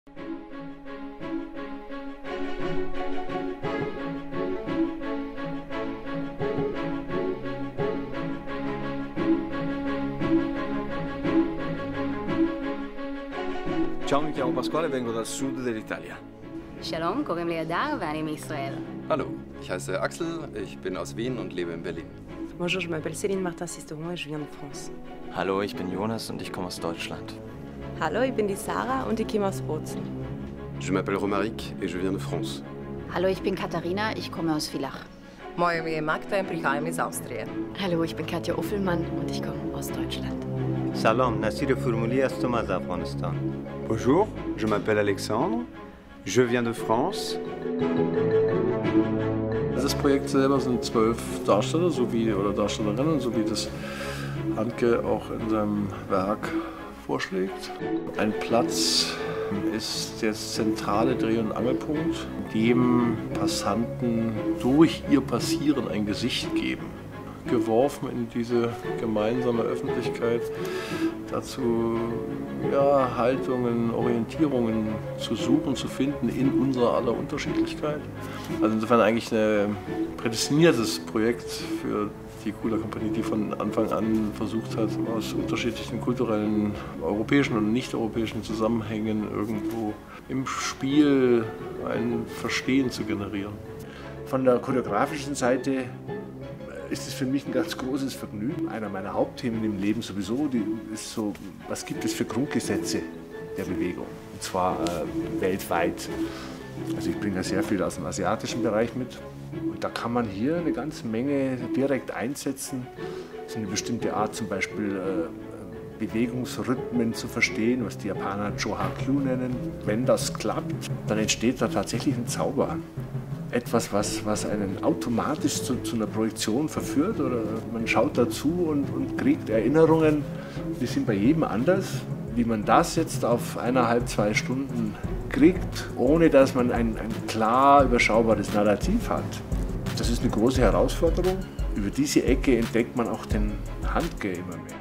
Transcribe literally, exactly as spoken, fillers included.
Ciao, mi chiamo Pasquale, vengo dal sud dell'Italia. Shalom, קוראים לי הדר ואני מישראל. Hallo, ich heiße Axel, ich bin aus Wien und lebe in Berlin. Bonjour, je m'appelle Céline Martin-Sisteron et je viens de France. Hallo, ich bin Jonas und ich komme aus Deutschland. Hallo, ich bin die Sarah und ich komme aus Bozen. Je m'appelle Romaric et je viens de France. Hallo, ich bin Katharina, ich komme aus Villach. Moje ime je Magda in prihajam iz Avstrije. Hallo, ich bin Katja Uffelmann und ich komme aus Deutschland. Salam, Nasir Furmuli هستم از افغانستان. Bonjour, je m'appelle Alexandre, je viens de France. Das Projekt selber sind zwölf Darsteller sowie, oder Darstellerinnen, so wie das Handke auch in seinem Werk vorschlägt. Ein Platz ist der zentrale Dreh- und Angelpunkt, in dem Passanten durch ihr Passieren ein Gesicht geben. Geworfen in diese gemeinsame Öffentlichkeit, dazu ja, Haltungen, Orientierungen zu suchen, zu finden in unserer aller Unterschiedlichkeit. Also insofern eigentlich ein prädestiniertes Projekt für die Kula Kompanie, die von Anfang an versucht hat, aus unterschiedlichen kulturellen, europäischen und nicht-europäischen Zusammenhängen irgendwo im Spiel ein Verstehen zu generieren. Von der choreografischen Seite ist es für mich ein ganz großes Vergnügen. Einer meiner Hauptthemen im Leben sowieso die ist so, was gibt es für Grundgesetze der Bewegung, und zwar äh, weltweit. Also ich bringe ja sehr viel aus dem asiatischen Bereich mit und da kann man hier eine ganze Menge direkt einsetzen, so eine bestimmte Art zum Beispiel äh, Bewegungsrhythmen zu verstehen, was die Japaner Johaku nennen. Wenn das klappt, dann entsteht da tatsächlich ein Zauber. Etwas, was, was einen automatisch zu, zu einer Projektion verführt, oder man schaut dazu und, und kriegt Erinnerungen, die sind bei jedem anders. Wie man das jetzt auf eineinhalb, zwei Stunden kriegt, ohne dass man ein, ein klar überschaubares Narrativ hat, das ist eine große Herausforderung. Über diese Ecke entdeckt man auch den Handke immer mehr.